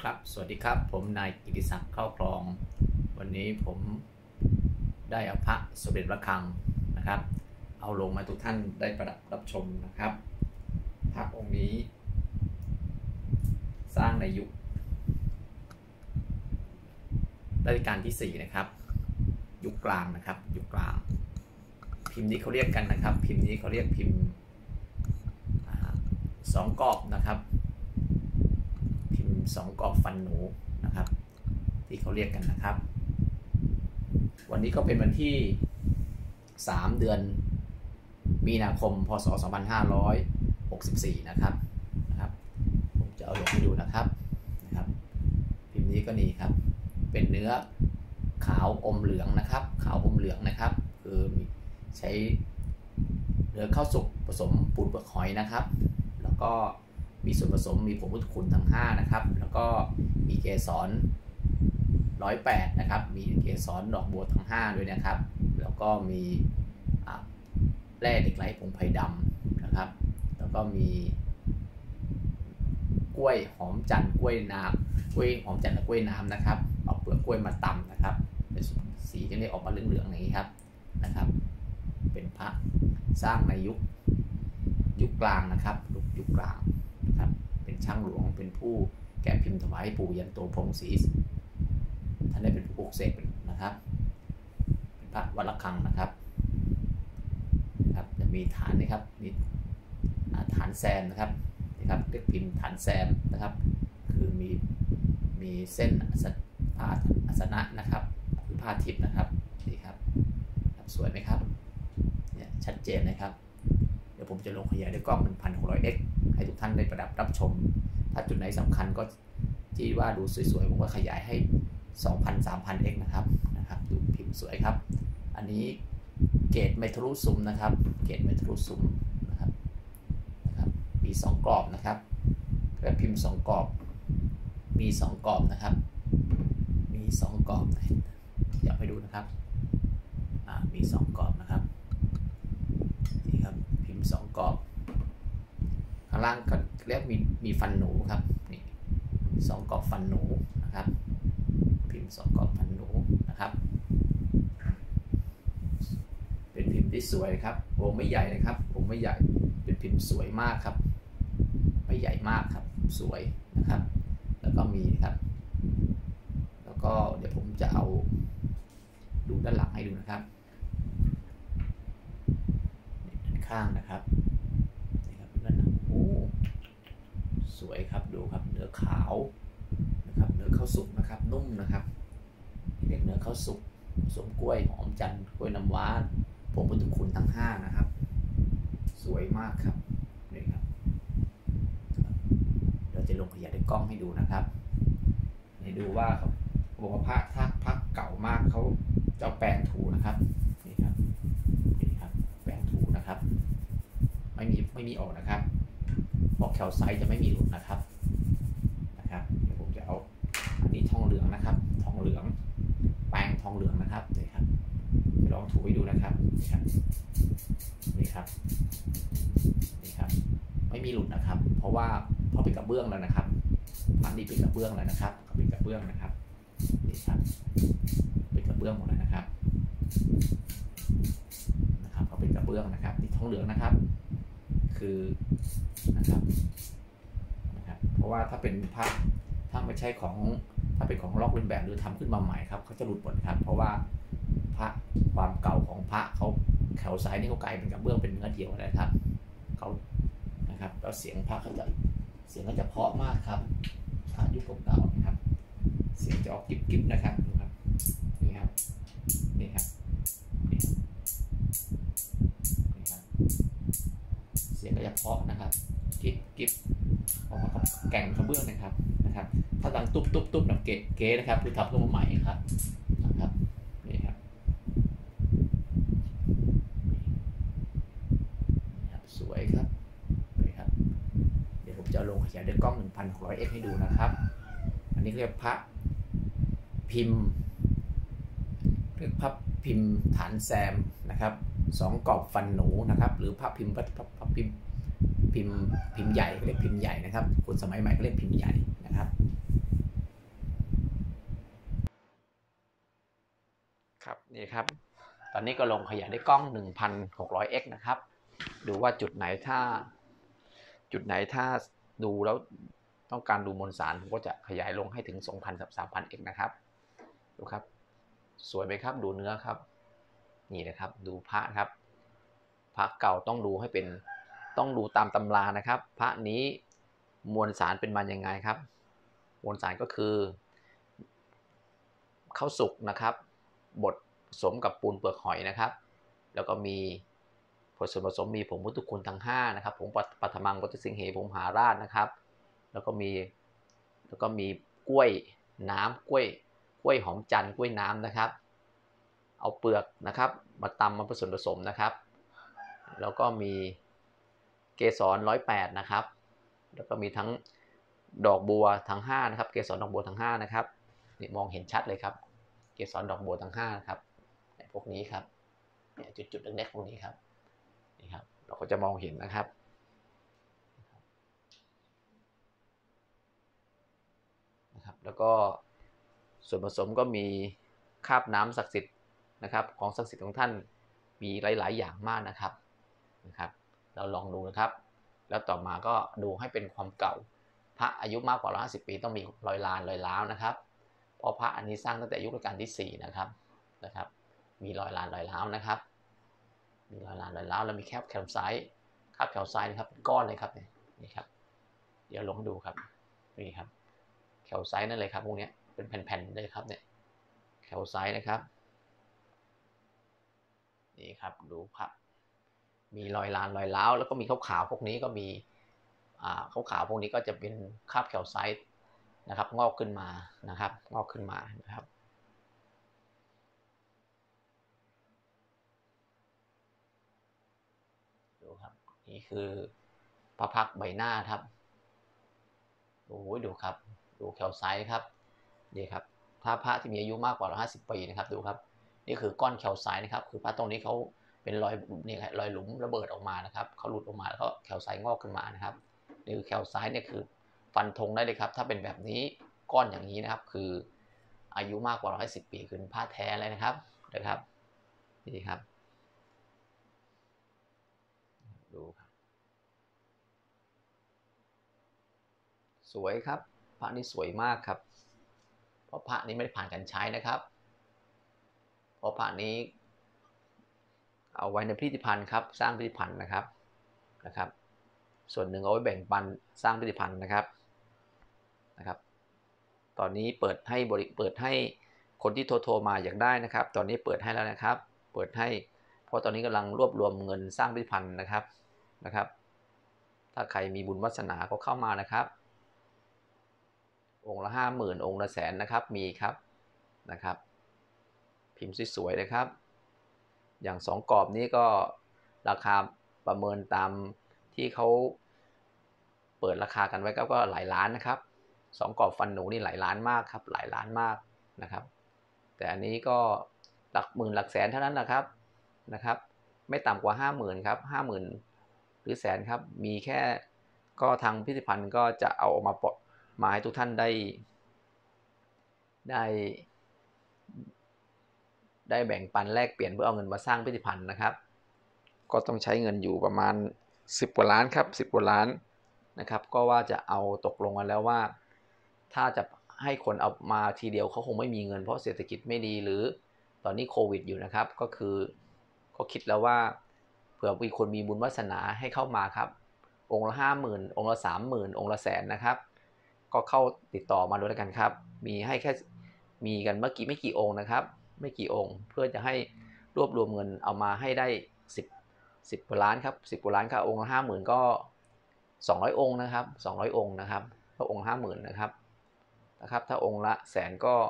ครับสวัสดีครับผมนายกิติศักดิ์เข้าคลองวันนี้ผมได้เอาพระสมเด็จพระคลังนะครับเอาลงมาทุกท่านได้ประดับรับชมนะครับพระองค์นี้สร้างในยุครัชกาลที่4นะครับยุคกลางนะครับยุคกลางพิมพ์นี้เขาเรียกกันนะครับพิมพ์นี้เขาเรียกพิมพ์สองกรอบนะครับพิมพ์สองกรอบฟันหนูนะครับที่เขาเรียกกันนะครับวันนี้ก็เป็นวันที่3 เดือนมีนาคมพศ2564นะครับผมจะเอาลงให้ดูนะครับพิมพ์นี้ก็นี่ครับเป็นเนื้อขาวอมเหลืองนะครับขาวอมเหลืองนะครับคือใช้เนื้อข้าวสุกผสมปูนเปลือกหอยนะครับแล้วก็มีส่วนผสมมีผงพุทธคุณทั้ง5นะครับแล้วก็มีเกสร108นะครับมีเกสรดอกบัวทั้ง5ด้วยนะครับแล้วก็มีแร่เหล็กไหลผงไผ่ดำนะครับแล้วก็มีกล้วยหอมจันทร์กล้วยน้ำกล้วยหอมจันทร์และกล้วยน้ำนะครับเอาเปลือกกล้วยมาตำนะครับเป็นสีที่ได้ออกมาเหลืองๆอย่างนี้ครับเป็นพระสร้างในยุคกลางนะครับยุคกลางนะครับเป็นช่างหลวงเป็นผู้แกะพิมพ์ถวายปู่ยันโตพรหมศรีท่านได้เป็นผู้ปลุกเสกนะครับเป็นพระวัดระฆังนะครับจะมีฐานนะครับมีฐานแซมนะครับเรียกพิมพ์ฐานแซมนะครับคือมีเส้นผ้าอัสนะนะครับคือผ้าทิพย์นะครับนี่ครับสวยไหมครับเนี่ยชัดเจนนะครับเดี๋ยวผมจะลงขยายด้วยกล้อง 1600x ให้ทุกท่านได้ประดับรับชมถ้าจุดไหนสำคัญก็ที่ว่าดูสวยๆผมก็ขยายให้ 2000-3000x นะครับดูพิมพ์สวยครับอันนี้เกรดไม่ทะลุซุ้มนะครับเกรดไม่ทะลุซุ้มนะครับมี2กรอบนะครับและพิมพ์2กรอบมี2กรอบนะครับมี2กรอบอยากไปดูนะครับมี2กรอบนะครับนี่ครับพิมพ์2กรอบข้างล่างก็เรียกมีฟันหนูครับนี่2กรอบฟันหนูนะครับพิมพ์2กรอบฟันหนูนะครับเป็นพิมพ์ที่สวยครับโอ้ไม่ใหญ่นะครับผมไม่ใหญ่เป็นพิมพ์สวยมากครับไม่ใหญ่มากครับสวยนะครับแล้วก็มีครับแล้วก็เดี๋ยวผมจะเอาดูด้านหลังให้ดูนะครับด้านข้างนะครับนี่ครับด้านหลังโอ้สวยครับดูครับเนื้อขาวนะครับเนื้อข้าวสุกนะครับนุ่มนะครับเรียกเนื้อข้าวสุกผสมกล้วยหอมจันทร์กล้วยน้ำว้าผงพุทธคุณทั้ง5นะครับสวยมากครับนี่ครับเราจะลงขยายด้วยกล้องให้ดูนะครับให้ดูว่าเขาบอกว่าพระเก่ามากเขาจะแปรงถูนะครับนี่ครับแปรงถูนะครับไม่มีออกนะครับเพราะแคลไซต์จะไม่มีหลุดนะครับเดี๋ยวผมจะเอาอันนี้ทองเหลืองนะครับทองเหลืองแปรงทองเหลืองนะครับนี่ครับจะลองถูให้ดูนะครับนี่ครับไม่มีหลุดนะครับเพราะเป็นกระเบื้องแล้วนะครับพระนี่เป็นกระเบื้องแล้วนะครับเป็นกระเบื้องนะครับนี่ครับเป็นกระเบื้องหมดแล้วนะครับเขาเป็นกระเบื้องนะครับนี่ทองเหลืองนะครับคือนะครับเพราะว่าถ้าเป็นพระถ้าไม่ใช่ของถ้าเป็นของลอกเลียนแบบหรือทำขึ้นมาใหม่ครับเขาจะหลุดหมดครับเพราะว่าพระความเก่าของพระเขาแถวซ้ายนี่เขากลายเป็นกระเบื้องเป็นเนื้อเดียวนะครับเขานะครับแล้วเสียงพระเขาจะเพราะมากครับยุคเก่าๆนะครับเสียงจะออกกิ๊บๆนะครับดูครับนี่ครับเสียงก็จะเพราะนะครับกิ๊บออกมากับแก่งกระเบื้องนะครับถ้าดังตุ๊บแบบเก๋นะครับคือทำขึ้นมาใหม่ครับนี่ครับสวยครับนี่ครับเดี๋ยวผมจะลงขยายด้วยกล้อง 1600x ให้ดูนะครับอันนี้เรียกพระพิมพ์ฐานแซมนะครับ2กรอบฟันหนูนะครับหรือพระพิมพ์ใหญ่เรียกพิมพ์ใหญ่นะครับคนสมัยใหม่ก็เรียกพิมพ์ใหญ่นะครับครับนี่ครับตอนนี้ก็ลงขยายด้วยกล้อง 1600x นะครับดูว่าจุดไหนถ้าดูแล้วต้องการดูมวลสารผมก็จะขยายลงให้ถึง 2,000 กับ 3,000x นะครับดูครับสวยไหมครับดูเนื้อครับนี่นะครับดูพระครับพระเก่าต้องดูให้เป็นต้องดูตามตำรานะครับพระนี้มวลสารเป็นมายังไงครับมวลสารก็คือข้าวสุกนะครับบดผสมกับปูนเปลือกหอยนะครับแล้วก็มีส่วนผสมมีผงพุทธคุณทั้ง5นะครับผงปัทมังวัตสิงเหผงมหาราชนะครับแล้วก็มีกล้วยน้ำกล้วยหอมจันทร์กล้วยน้ำนะครับเอาเปลือกนะครับมาตำมาผสมนะครับแล้วก็มีเกสร108นะครับแล้วก็มีทั้งดอกบัวทั้ง5นะครับเกสรดอกบัวทั้ง5นะครับนี่มองเห็นชัดเลยครับเกสรดอกบัวทั้ง5นะครับพวกนี้ครับจุดๆเล็กๆพวกนี้ครับนี่ครับเราก็จะมองเห็นนะครับแล้วก็ส่วนผสมก็มีคราบน้ำศักดิ์สิทธิ์นะครับของศักดิ์สิทธิ์ของท่านมีหลายๆอย่างมากนะครับเราลองดูนะครับแล้วต่อมาก็ดูให้เป็นความเก่าพระอายุมากกว่า150ปีต้องมีรอยร้าวนะครับเพราะพระอันนี้สร้างตั้งแต่ยุครัชกาลที่4นะครับมีรอยร้าวนะครับมีรอยร้าวแล้วมีแคบแคลไซต์ครับแคลไซต์นะครับเป็นก้อนเลยครับนี่ครับเดี๋ยวลองดูครับนี่ครับแคลไซต์นั่นเลยครับพวกนี้เป็นแผ่นๆเลยครับเนี่ยแคลไซต์นะครับนี่ครับดูครับมีรอยร้าวแล้วก็มีขาวๆพวกนี้ก็มีขาวๆพวกนี้ก็จะเป็นคราบแคลไซต์นะครับงอกขึ้นมานะครับดูครับนี่คือพระพักตร์ใบหน้าครับโอ้ยดูครับดูแคลไซต์ครับนี่ครับถ้าพระที่มีอายุมากกว่า150ปีนะครับดูครับนี่คือก้อนแคลไซต์นะครับคือพระตรงนี้เขาเป็นรอยหลุมระเบิดออกมานะครับเขาหลุดออกมาแล้วก็แคลไซต์งอกขึ้นมานะครับนี่คือแคลไซต์เนี่ยคือฟันธงได้เลยครับถ้าเป็นแบบนี้ก้อนอย่างนี้นะครับคืออายุมากกว่า110ปีคือพระแท้เลยนะครับนี่ครับดูครับสวยครับพระนี้สวยมากครับเพราะพระนี้ไม่ได้ผ่านการใช้นะครับเพราะพระนี้เอาไว้ในพิพิธภัณฑ์ครับสร้างพิพิธภัณฑ์นะครับส่วนหนึ่งเอาไว้แบ่งปันสร้างพิพิธภัณฑ์นะครับตอนนี้เปิดให้คนที่โทรมาอยากได้นะครับตอนนี้เปิดให้แล้วนะครับเปิดให้เพราะตอนนี้กำลังรวบรวมเงินสร้างพิพิธภัณฑ์นะครับถ้าใครมีบุญวาสนาก็เข้ามานะครับองค์ละ50,000องค์ละ100,000นะครับมีครับพิมพ์สวยๆนะครับอย่าง2กรอบนี้ก็ราคาประเมินตามที่เขาเปิดราคากันไว้ก็หลายล้านนะครับ2กรอบฟันหนูนี่หลายล้านมากครับหลายล้านมากนะครับแต่อันนี้ก็หลักหมื่นหลักแสนเท่านั้นนะครับไม่ต่ำกว่า50,000ครับ50,000หรือ100,000ครับมีแค่ก็ทางพิพิธภัณฑ์ก็จะเอาออกมาให้ทุกท่านได้แบ่งปันแลกเปลี่ยนเพื่อเอาเงินมาสร้างพิพิธภัณฑ์นะครับก็ต้องใช้เงินอยู่ประมาณ10 กว่าล้านครับ10 กว่าล้านนะครับก็ว่าจะเอาตกลงกันแล้วว่าถ้าจะให้คนเอามาทีเดียวเขาคงไม่มีเงินเพราะเศรษฐกิจไม่ดีหรือตอนนี้โควิดอยู่นะครับก็คือเขาคิดแล้วว่าเผื่อมีคนมีบุญวาสนาให้เข้ามาครับองค์ละ50,000องค์ละ30,000องค์ละ100,000นะครับก็เข้าติดต่อมาด้วยกันครับมีให้แค่มีกันไม่กี่องค์นะครับไม่กี่องค์เพื่อจะให้รวบรวมเงินเอามาให้ได้10 กว่าล้านครับ10 กว่าล้านค่ะองค์ละ50,000ก็200องค์นะครับ200องค์นะครับถ้าองค์50,000นะครับถ้าองค์ละ100,000ก็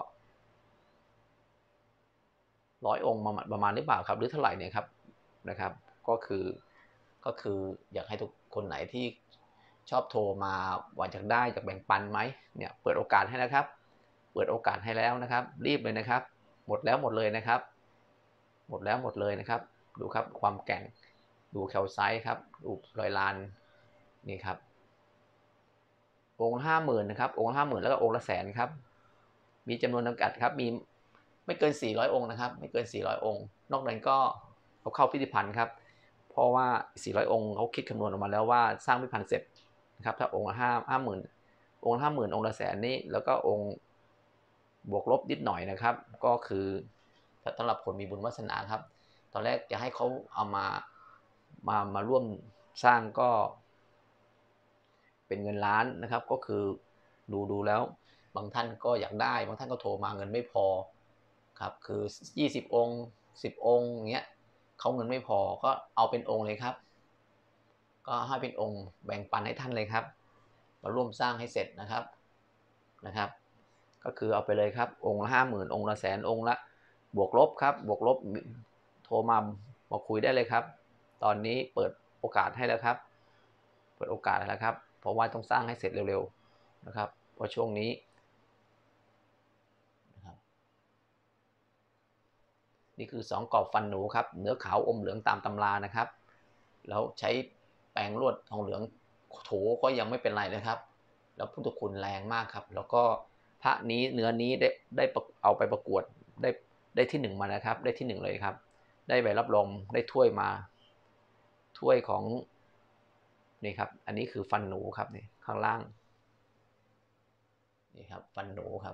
100องค์ประมาณหรือเปล่าครับหรือเท่าไหร่เนี่ยครับก็คืออยากให้ทุกคนไหนที่ชอบโทรมาว่าอยากได้อยากแบ่งปันไหมเนี่ยเปิดโอกาสให้นะครับเปิดโอกาสให้แล้วนะครับรีบเลยนะครับหมดแล้วหมดเลยนะครับหมดแล้วหมดเลยนะครับดูครับความแก่งดูแคลไซต์ครับดูรอยลานนี่ครับองค์ละ50,000นะครับองค์ละ50,000แล้วก็องค์ละ100,000ครับมีจำนวนจำกัดครับไม่เกิน400องค์นะครับไม่เกิน400องค์นอกนั้นก็เขาเข้าพิพิธภัณฑ์ครับเพราะว่า400องค์เขาคิดคำนวณออกมาแล้วว่าสร้างพิพิธภัณฑ์เสร็จนะครับถ้าองค์ละ50,000องค์ละ50,000องค์ละ100,000นี้แล้วก็องค์บวกลบนิดหน่อยนะครับก็คือสำหรับคนมีบุญวาสนาครับตอนแรกจะให้เขาเอามาร่วมสร้างก็เป็นเงินล้านนะครับก็คือดูแล้วบางท่านก็อยากได้บางท่านก็โทรมาเงินไม่พอครับคือ20องค์10องค์อย่างเงี้ยเขาเงินไม่พอก็เอาเป็นองค์เลยครับก็ให้เป็นองค์แบ่งปันให้ท่านเลยครับมาร่วมสร้างให้เสร็จนะครับก็คือเอาไปเลยครับองค์ละ50,000องค์ละ100,000องค์ละบวกลบครับบวกลบโทรมาคุยได้เลยครับตอนนี้เปิดโอกาสให้แล้วครับเปิดโอกาสแล้วครับเพราะว่าต้องสร้างให้เสร็จเร็วๆนะครับเพราะช่วงนี้นะครับนี่คือ2กรอบฟันหนูครับเนื้อขาวอมเหลืองตามตำรานะครับแล้วใช้แปรงลวดทองเหลืองโถก็ยังไม่เป็นไรนะครับแล้วพุทธคุณแรงมากครับแล้วก็พระนี้เนื้อนี้ได้เอาไปประกวดได้ที่1มานะครับได้ที่1เลยครับได้ใบรับรองได้ถ้วยมาถ้วยของนี่ครับอันนี้คือฟันหนูครับนี่ข้างล่างนี่ครับฟันหนูครับ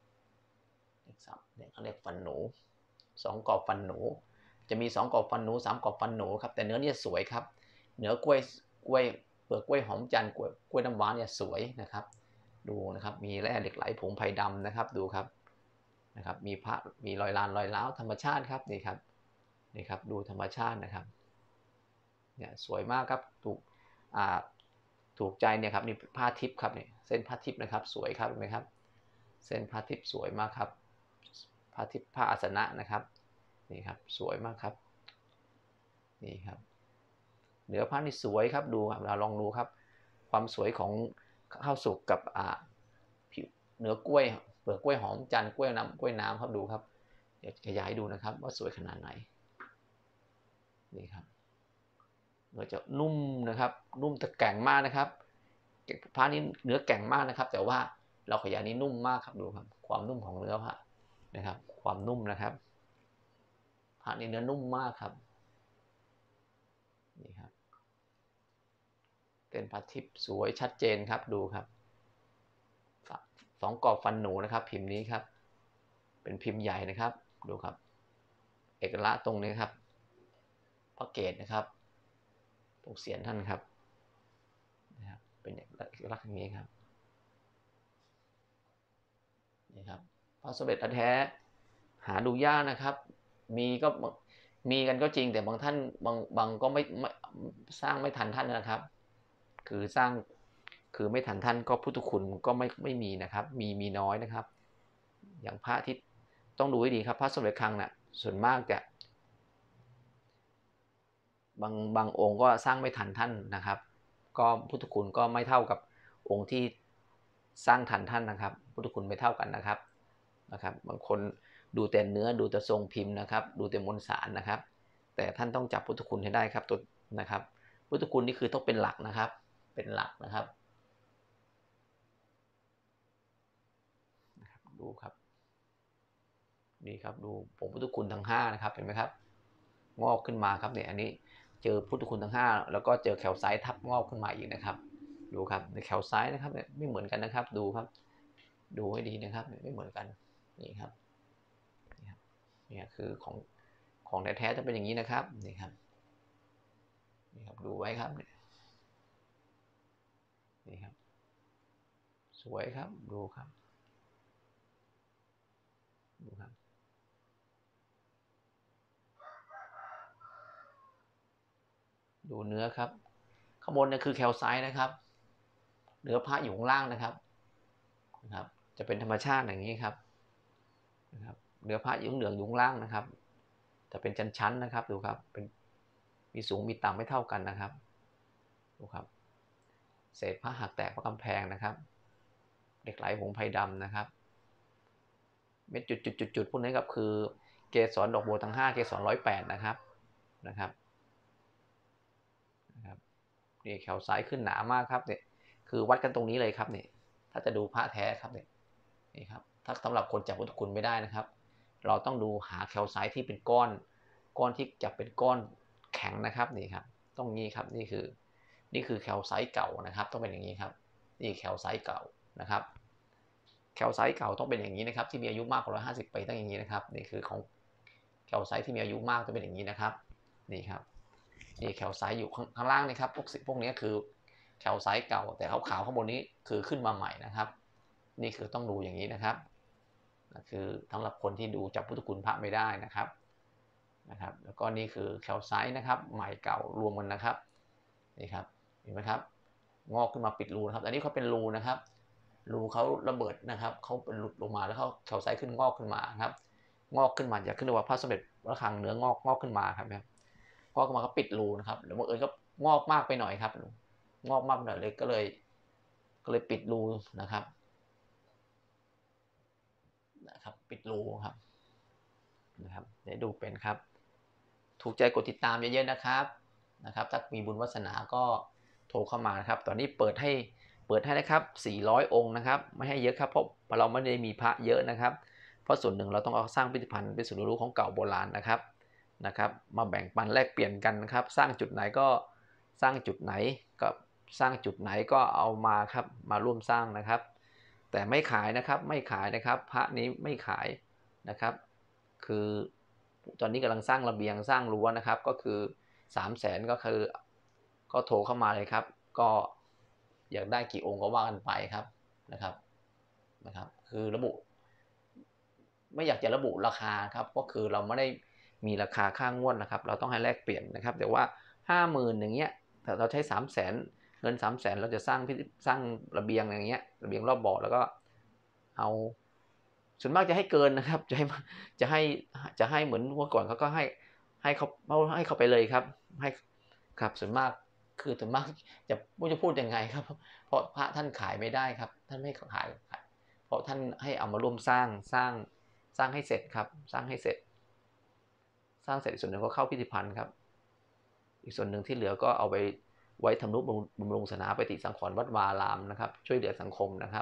เนี่ยเขาเรียกฟันหนู2กรอบฟันหนูจะมี2กรอบฟันหนู3กรอบฟันหนูครับแต่เนื้อเนี่ยสวยครับเนื้อกล้วยเปลือกกล้วยหอมจันทร์กล้วยน้ำว้าเนี่ยสวยนะครับดูนะครับมีแร่เหล็กไหลผงไผ่ดำนะครับดูครับมีพระมีรอยลานรอยร้าวธรรมชาติครับนี่ครับดูธรรมชาตินะครับเนี่ยสวยมากครับถูกใจเนี่ยครับนี่ผ้าทิพย์ครับเนี่ยเส้นผ้าทิพย์นะครับสวยครับเห็นไหมครับเส้นผ้าทิพย์สวยมากครับผ้าทิพย์ผ้าอาสนะนะครับนี่ครับสวยมากครับนี่ครับเนื้อผ้านี่สวยครับดูเราลองดูครับความสวยของข้าวสุกกับเนื้อกล้วยเปลือกกล้วยหอมจันทร์กล้วยน้ำครับดูครับเดี๋ยวขยายดูนะครับว่าสวยขนาดไหนนี่ครับเนื้อจะนุ่มนะครับนุ่มตะแกร่งมากนะครับผ้านี้เนื้อแก่งมากนะครับแต่ว่าเราขยายนี้นุ่มมากครับดูครับความนุ่มของเนื้อผ้านะครับความนุ่มนะครับผ้านี้เนื้อนุ่มมากครับนี่ครับเป็นผ้าทิพย์สวยชัดเจนครับดูครับ2กรอบฟันหนูนะครับพิมพ์นี้ครับเป็นพิมพ์ใหญ่นะครับดูครับเอกลักษณ์ตรงนี้ครับพระเกศนะครับตรงเสียนท่านครับนะครับเป็นเอกลักษณ์อย่างนี้ครับนี่ครับพระสมเด็จแท้หาดูยากนะครับมีกันก็จริงแต่บางท่านบางก็ไม่สร้างไม่ทันท่านนะครับคือสร้างคือไม่ทันท่านก็พุทธคุณก็ไม่มีนะครับมีน้อยนะครับอย่างพระที่ต้องดูให้ดีครับพระสมเด็จคลังน่ะส่วนมากจะบางองค์ก็สร้างไม่ทันท่านนะครับก็พุทธคุณก็ไม่เท่ากับองค์ที่สร้างทันท่านนะครับพุทธคุณไม่เท่ากันนะครับบางคนดูแต่เนื้อดูแต่ทรงพิมพ์นะครับดูแต่มวลสารนะครับแต่ท่านต้องจับพุทธคุณให้ได้ครับตัวนะครับพุทธคุณนี่คือต้องเป็นหลักนะครับเป็นหลักนะครับดูครับนี่ครับดูผงพุทธคุณทั้ง5นะครับเห็นไหมครับงอกขึ้นมาครับเนี่ยอันนี้เจอพุทธคุณทั้ง5แล้วก็เจอแคลไซต์ทับงอกขึ้นมาอีกนะครับดูครับในแคลไซต์นะครับไม่เหมือนกันนะครับดูครับดูให้ดีนะครับไม่เหมือนกันนี่ครับนี่คือของแท้ๆจะเป็นอย่างนี้นะครับนี่ครับดูไว้ครับนี่ครับสวยครับดูครับดูครับดูเนื้อครับข้างบนเนี่ยคือแคลไซต์นะครับเนื้อผ้าอยู่ข้างล่างนะครับจะเป็นธรรมชาติอย่างนี้ครับเนื้อผ้าเหลืองอยู่ข้างล่างนะครับจะเป็นชั้นๆนะครับดูครับเป็นมีสูงมีต่ำไม่เท่ากันนะครับดูครับเศษผ้าหักแตกเพราะกำแพงนะครับเหล็กไหลผงไผ่ดำนะครับเม็ดจุดพวกนี้ครับคือเกสรดอกบัวทั้ง5เกสร108นะครับนี่แขวซ้ายขึ้นหนามากครับเนี่ยคือวัดกันตรงนี้เลยครับเนี่ยถ้าจะดูพระแท้ครับเนี่ยนี่ครับถ้าสำหรับคนจับพุทธคุณไม่ได้นะครับเราต้องดูหาแคลไซต์ที่เป็นก้อนที่จะเป็นก้อนแข็งนะครับนี่ครับต้องนี้ครับนี่คือแคลไซต์เก่านะครับต้องเป็นอย่างนี้ครับนี่แคลไซต์เก่านะครับแคลไซต์เก่าต้องเป็นอย่างนี้นะครับที่มีอายุมากกว่า150 ปีต้องอย่างนี้นะครับนี่คือของแคลไซต์ที่มีอายุมากต้องเป็นอย่างนี้นะครับนี่ครับนี่แคลไซต์อยู่ข้างล่างนี่ครับพวกนี้คือแคลไซต์เก่าแต่ขาวๆข้างบนนี้คือขึ้นมาใหม่นะครับนี่คือต้องดูอย่างนี้นะครับคือสำหรับคนที่ดูจับพุทธคุณพระไม่ได้นะครับแล้วก็นี่คือแคลไซต์นะครับใหม่เก่ารวมกันนะครับนี่ครับเห็นไหมครับงอกขึ้นมาปิดรูนะครับอันนี้เขาเป็นรูนะครับรูเขาระเบิดนะครับเขาเป็นหลุดลงมาแล้วเขาแคลไซต์ขึ้นงอกขึ้นมาครับงอกขึ้นมาจะขึ้นว่าพระสมเด็จระฆังเนื้องอกขึ้นมาครับงอกขึ้นมาก็ปิดรูนะครับหรือบังเอิญก็งอกมากไปหน่อยครับงอกมากหน่อยเลยก็เลยปิดรูนะครับปิดรูครับเดี๋ยวดูเป็นครับถูกใจกดติดตามเยอะๆนะครับถ้ามีบุญวาสนาก็โทรเข้ามานะครับตอนนี้เปิดให้นะครับ400 องค์นะครับไม่ให้เยอะครับเพราะเราไม่ได้มีพระเยอะนะครับเพราะส่วนหนึ่งเราต้องเอาสร้างพิพิธภัณฑ์เป็นศูนย์รู้ของเก่าโบราณนะครับมาแบ่งปันแลกเปลี่ยนกันนะครับสร้างจุดไหนก็สร้างจุดไหนก็สร้างจุดไหนก็เอามาครับมาร่วมสร้างนะครับแต่ไม่ขายนะครับพระนี้ไม่ขายนะครับคือตอนนี้กำลังสร้างระเบียงสร้างรั้วนะครับก็คือ300,000ก็โทรเข้ามาเลยครับก็อยากได้กี่องค์ก็ว่ากันไปครับนะครับคือระบุไม่อยากจะระบุราคาครับก็คือเราไม่ได้มีราคาค่างวดนะครับเราต้องให้แลกเปลี่ยนนะครับแต่ว่า 50,000 อย่างเงี้ยแต่เราใช้300,000เงิน300,000เราจะสร้างระเบียงอย่างเงี้ยระเบียงรอบบ่อแล้วก็เอาส่วนมากจะให้เกินนะครับจะให้เหมือนเมื่อก่อนเขาก็ให้เขาไปเลยครับให้ครับส่วนมากจะพูดยังไงครับเพราะพระท่านขายไม่ได้ครับท่านไม่ขายเพราะท่านให้เอามาร่วมสร้างให้เสร็จครับสร้างเสร็จส่วนหนึ่งก็เข้าพิพิธภัณฑ์ครับอีกส่วนหนึ่งที่เหลือก็เอาไปไว้ทำนุบำรุงศาสนาปฏิสังขรณ์วัดวารามนะครับช่วยเหลือสังคมนะครับ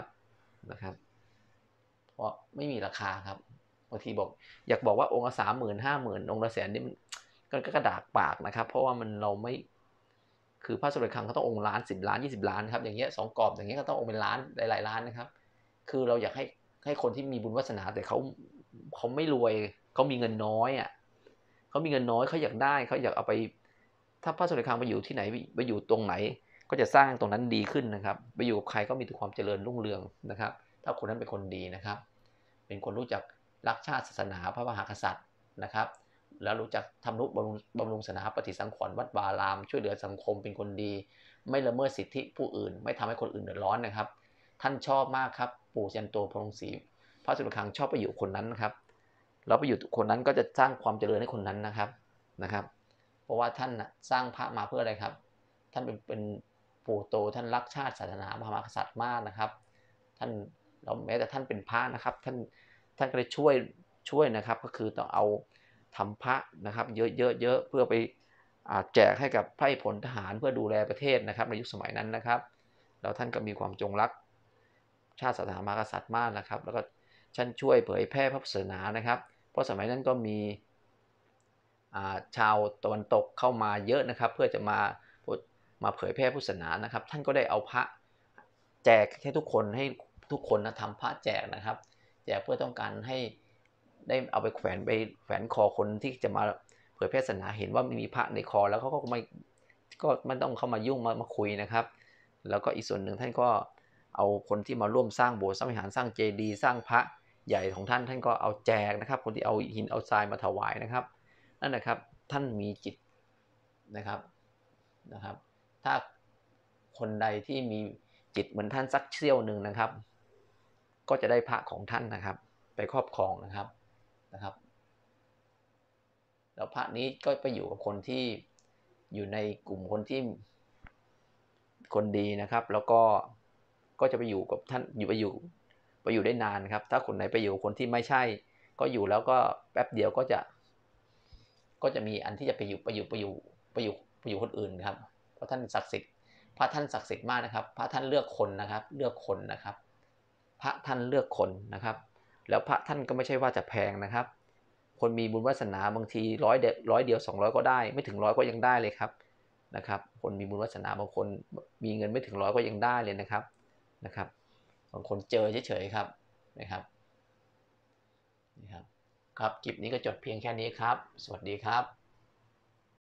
เพราะไม่มีราคาครับบางทีอยากบอกว่าองค์ละ30,000 50,000องค์ละ100,000นี่มันก็กระดากปากนะครับเพราะว่าเราไม่คือพระสมเด็จครั้งเขาต้ององค์ล้าน10 ล้าน20 ล้านครับอย่างเงี้ย2 กรอบอย่างเงี้ยก็ต้ององค์เป็นล้านหลายล้านนะครับคือเราอยากให้คนที่มีบุญวาสนาแต่เขาไม่รวยเขามีเงินน้อยอ่ะเขามีเงินน้อยเขาอยากได้เขาอยากเอาไปถ้าพระสมเด็จครั้งไปอยู่ที่ไหนไปอยู่ตรงไหนก็จะสร้างตรงนั้นดีขึ้นนะครับไปอยู่กับใครก็มีแต่ความเจริญรุ่งเรืองนะครับถ้าคนนั้นเป็นคนดีนะครับเป็นคนรู้จักรักชาติศาสนาพระมหากษัตริย์นะครับแล้วรู้จักทำนุบำรุงศาสนาปฏิสังขรณ์วัดวารามช่วยเหลือสังคมเป็นคนดีไม่ละเมิดสิทธิผู้อื่นไม่ทำให้คนอื่นเดือดร้อนนะครับท่านชอบมากครับปู่ยันโตพรหมศรีพระสุรคังชอบไปอยู่คนนั้นนะครับแล้วไปอยู่คนนั้นก็จะสร้างความเจริญให้คนนั้นนะครับเพราะว่าท่านสร้างพระมาเพื่ออะไรครับท่านเป็นปู่โตท่านรักชาติศาสนาพระมหากษัตริย์มากนะครับท่านเราแม้แต่ท่านเป็นพระนะครับท่านก็เลยช่วยนะครับก็คือต้องเอาทำพระนะครับเยอะๆเพื่อไปแจกให้กับไพร่พลทหารเพื่อดูแลประเทศนะครับในยุคสมัยนั้นนะครับแล้วท่านก็มีความจงรักชาติศาสนามหากษัตริย์มากนะครับแล้วก็ท่านช่วยเผยแพร่พระศาสนานะครับเพราะสมัยนั้นก็มีชาวตะวันตกเข้ามาเยอะนะครับเพื่อจะมาเผยแพร่พุทธศาสนานะครับท่านก็ได้เอาพระแจกให้ทุกคนนะทำพระแจกนะครับแจกเพื่อต้องการให้ได้เอาไปแขวนคอคนที่จะมาเผยแพร่ศาสนาเห็นว่ามีพระในคอแล้วเขาก็ไม่ต้องเข้ามายุ่งมาคุยนะครับแล้วก็อีกส่วนหนึ่งท่านก็เอาคนที่มาร่วมสร้างโบสถ์สร้างวิหารสร้างเจดีย์สร้างพระใหญ่ของท่านก็เอาแจกนะครับคนที่เอาหินเอาทรายมาถวายนะครับนั่นนะครับท่านมีจิตนะครับถ้าคนใดที่มีจิตเหมือนท่านสักเสี้ยวหนึ่งนะครับก็จะได้พระของท่านนะครับไปครอบครองนะครับแล้วพระนี้ก็ไปอยู่กับคนที่อยู่ในกลุ่มคนที่คนดีนะครับแล้วก็จะไปอยู่กับท่านไปอยู่ได้นานครับถ้าคนไหนไปอยู่คนที่ไม่ใช่ก็อยู่แล้วก็แป๊บเดียวก็จะมีอันที่จะไปอยู่คนอื่นครับเพราะท่านศักดิ์สิทธิ์พระท่านศักดิ์สิทธิ์มากนะครับพระท่านเลือกคนนะครับพระท่านเลือกคนนะครับแล้วพระท่านก็ไม่ใช่ว่าจะแพงนะครับคนมีบุญวาสนาบางที100 เดียว200ก็ได้ไม่ถึง100ก็ยังได้เลยครับนะครับคนมีบุญวาสนาบางคนมีเงินไม่ถึง100ก็ยังได้เลยนะครับบางคนเจอเฉยๆครับนะครับครับคลิปนี้ก็จบเพียงแค่นี้ครับสวัสดีครับ